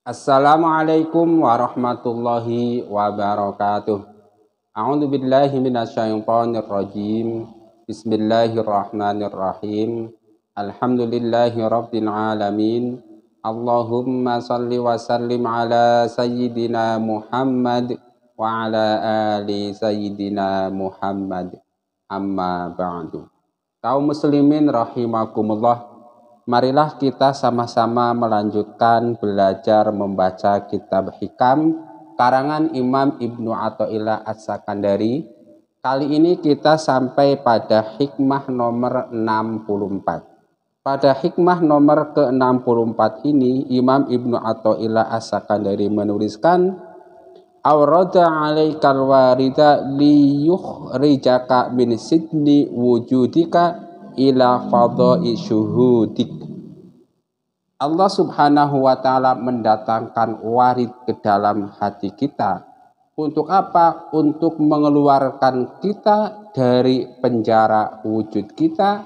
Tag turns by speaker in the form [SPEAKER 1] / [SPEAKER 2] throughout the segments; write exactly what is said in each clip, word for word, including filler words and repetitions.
[SPEAKER 1] Assalamualaikum warahmatullahi wabarakatuh. A'udzu billahi minasyaitonir rajim. Bismillahirrahmanirrahim. Alhamdulillahi rabbil alamin. Allahumma shalli wa sallim ala sayyidina Muhammad wa ala ali sayyidina Muhammad. Amma ba'du. Kaum muslimin rahimakumullah. Marilah kita sama-sama melanjutkan belajar membaca kitab Hikam karangan Imam Ibnu Athaillah As-Sakandari. Kali ini kita sampai pada hikmah nomor enam puluh empat. Pada hikmah nomor ke enam puluh empat ini Imam Ibnu Athaillah As-Sakandari menuliskan, Awrada 'alaikal warida liyukhrijaka min sidni wujudika ila fadha'i syuhudik. Allah subhanahu wa ta'ala mendatangkan warid ke dalam hati kita. Untuk apa? Untuk mengeluarkan kita dari penjara wujud kita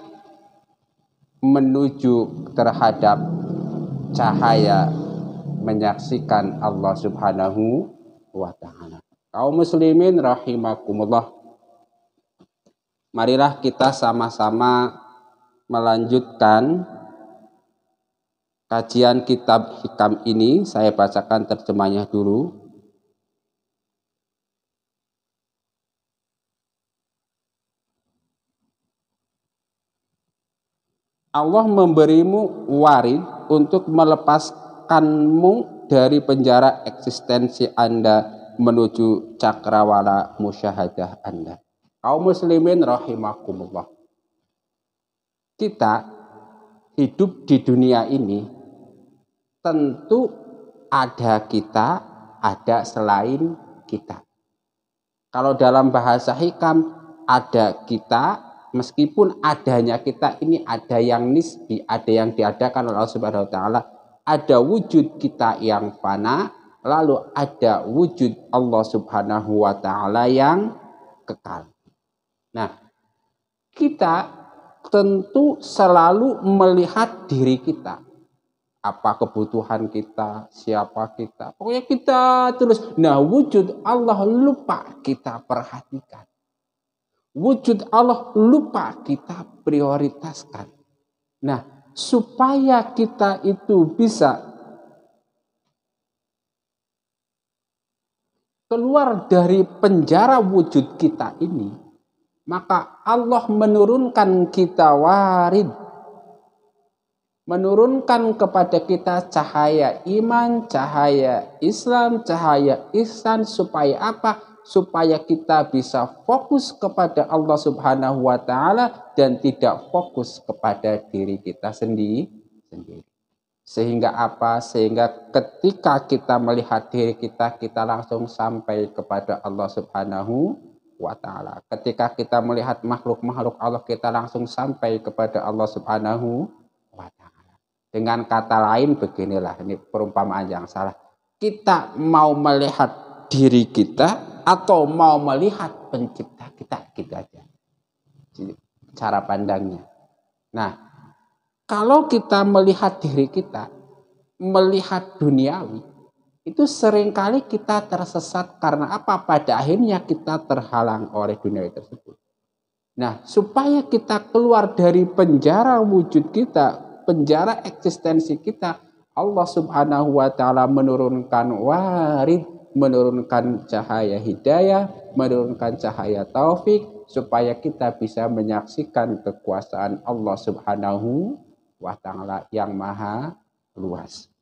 [SPEAKER 1] menuju terhadap cahaya menyaksikan Allah subhanahu wa ta'ala. Kaum muslimin rahimakumullah. Marilah kita sama-sama melanjutkan kajian kitab Hikam ini. Saya bacakan terjemahnya dulu. Allah memberimu warid untuk melepaskanmu dari penjara eksistensi Anda menuju cakrawala musyahadah Anda. Kaum muslimin rahimakumullah. Kita hidup di dunia ini tentu ada kita, ada selain kita. Kalau dalam bahasa hikam ada kita, meskipun adanya kita ini ada yang nisbi, ada yang diadakan oleh Allah Subhanahu wa taala, ada wujud kita yang fana, lalu ada wujud Allah Subhanahu wa taala yang kekal. Nah, kita tentu selalu melihat diri kita. Apa kebutuhan kita, siapa kita. Pokoknya kita terus. Nah, wujud Allah lupa kita perhatikan. Wujud Allah lupa kita prioritaskan. Nah, supaya kita itu bisa keluar dari penjara wujud kita ini, maka Allah menurunkan kita warid, menurunkan kepada kita cahaya iman, cahaya Islam, cahaya ihsan. Supaya apa? Supaya kita bisa fokus kepada Allah Subhanahu wa ta'ala dan tidak fokus kepada diri kita sendiri. Sehingga apa? Sehingga ketika kita melihat diri kita, kita langsung sampai kepada Allah Subhanahu wa ta'ala. Ketika kita melihat makhluk-makhluk Allah, kita langsung sampai kepada Allah Subhanahu wa ta'ala. Dengan kata lain beginilah, ini perumpamaan yang salah. Kita mau melihat diri kita atau mau melihat pencipta kita, gitu aja cara pandangnya. Nah, kalau kita melihat diri kita, melihat duniawi, itu seringkali kita tersesat. Karena apa? Pada akhirnya kita terhalang oleh dunia tersebut. Nah, supaya kita keluar dari penjara wujud kita, penjara eksistensi kita, Allah Subhanahu wa ta'ala menurunkan warid, menurunkan cahaya hidayah, menurunkan cahaya taufik, supaya kita bisa menyaksikan kekuasaan Allah Subhanahu wa ta'ala yang maha luas.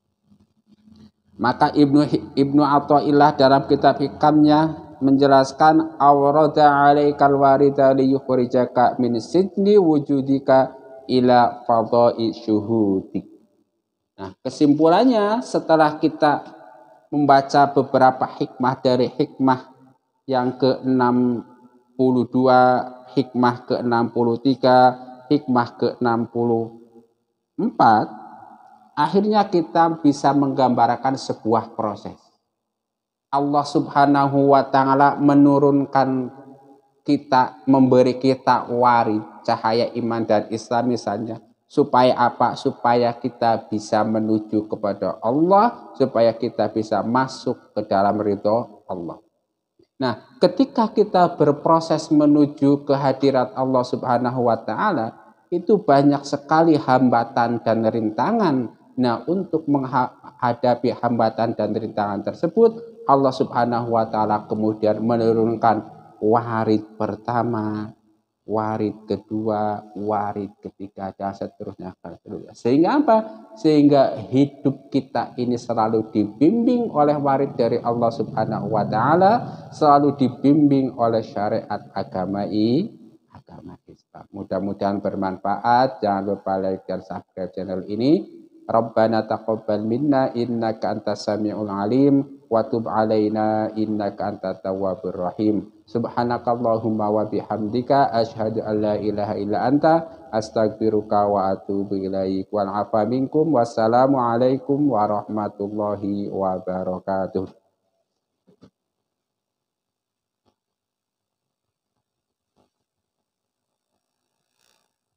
[SPEAKER 1] Maka Ibnu Ibnu Athaillah dalam kitab Hikamnya menjelaskan, awrada 'alaikal warida liyukhrijaka min sidni wujudika ila fadha'i syuhudik. Nah, kesimpulannya setelah kita membaca beberapa hikmah dari hikmah yang ke enam puluh dua, hikmah ke enam puluh tiga, hikmah ke enam puluh empat, akhirnya kita bisa menggambarkan sebuah proses. Allah Subhanahu wa ta'ala menurunkan kita, memberi kita warid, cahaya iman dan Islam misalnya, Supaya apa? Supaya kita bisa menuju kepada Allah, supaya kita bisa masuk ke dalam ridho Allah. Nah, ketika kita berproses menuju kehadirat Allah Subhanahu wa taala, itu banyak sekali hambatan dan rintangan. Nah, untuk menghadapi hambatan dan rintangan tersebut, Allah Subhanahu wa taala kemudian menurunkan warid pertama, warid kedua, warid ketiga, dan seterusnya, seterusnya. Sehingga apa? Sehingga hidup kita ini selalu dibimbing oleh warid dari Allah Subhanahu wa taala, selalu dibimbing oleh syariat agama i, agama Islam. Mudah-mudahan bermanfaat. Jangan lupa like dan subscribe channel ini. Rabbana taqabbal minna innaka antas samiul alim wa tub alaina innaka antat tawwabur rahim. Subhanakallahumma wa bihamdika asyhadu an la ilaha illa anta astaghfiruka wa atubu ilaik. Wal afa minkum. Wassalamu alaikum warahmatullahi wabarakatuh.